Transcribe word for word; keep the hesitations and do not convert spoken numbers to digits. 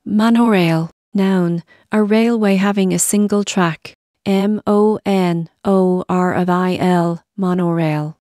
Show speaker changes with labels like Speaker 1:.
Speaker 1: Monorail, noun, a railway having a single track. M O N O R I L, monorail.